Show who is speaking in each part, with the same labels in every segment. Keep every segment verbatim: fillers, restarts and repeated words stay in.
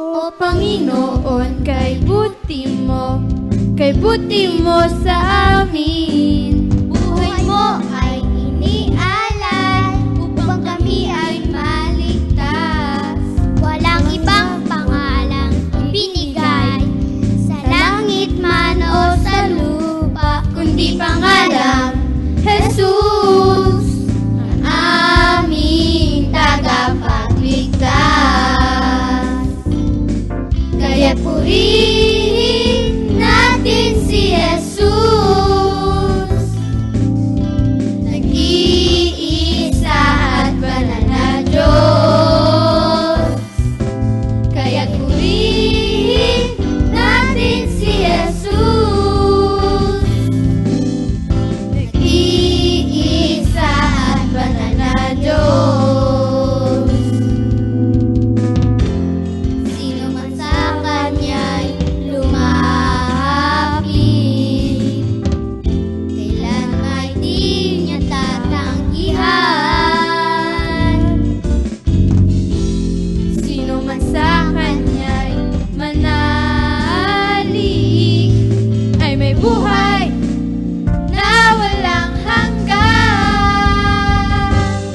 Speaker 1: O Panginoon, kay buti mo, kay buti mo sa amin.
Speaker 2: Buhay mo ay inialay upang kami ay maligtas. Walang ibang pangalang ibinigay sa langit man o sa lupa,
Speaker 1: Kundi pangalang Jesus, ang aming tagapagligtas. Kaya purihin natin si Jesus, nag-iisa at banal na Diyos. Kaya purihin natin si Jesus, nag-iisa at banal na Diyos.
Speaker 2: sino man sa Kanya'y lumapit, kailan ay di niya tatanggihan.
Speaker 1: Sino man sa Kanya'y manalig ay may buhay na walang hanggan.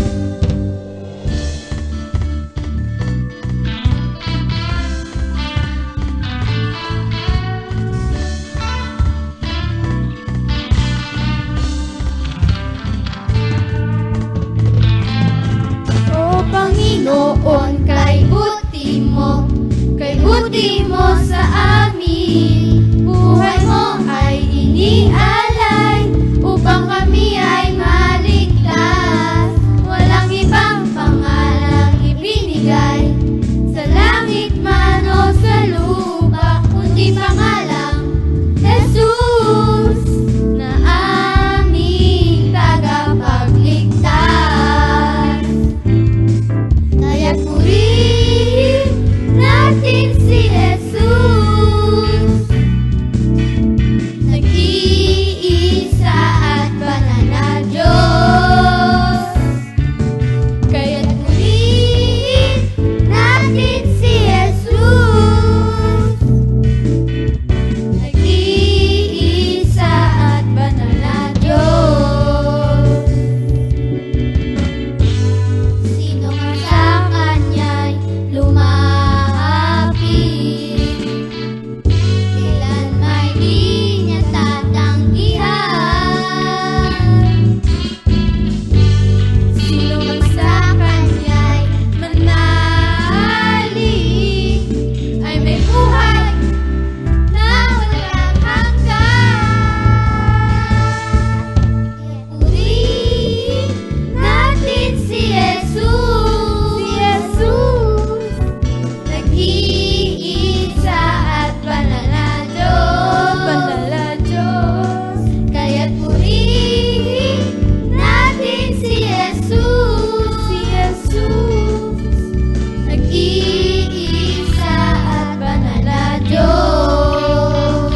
Speaker 1: O Panginoon, kay buti mo, kay buti mo sa amin. Buhay mo ay inialay upang kami ay maligtas. Walang ibang pangalang ibinigay sa langit man o sa lupa, kundi pangalang Jesus, na aming tagapagligtas. Kaya purihin natin si Jesus, nag-iisa at banal na Diyos. Kaya purihin natin si Jesus, nag-iisa at banal na Diyos.
Speaker 2: Sino man sa Kanya'y lumapit, kailan may di niya tatanggihan.
Speaker 1: Sino man sa Kanya'y manalig ay may buhay na walang hanggan. Purihin natin si Jesus, si Jesus, nag-iisa at banal na Diyos, banal na Diyos. Kaya't purihin natin si Jesus, si Jesus, nag-iisa at banal na Diyos,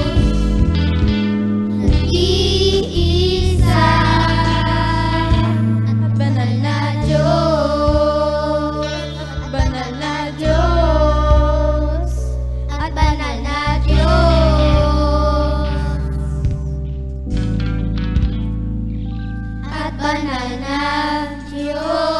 Speaker 1: nag-iisa at banal na Diyos, banal na Diyos,
Speaker 2: At banal na Diyos,
Speaker 1: at banal na
Speaker 2: Diyos.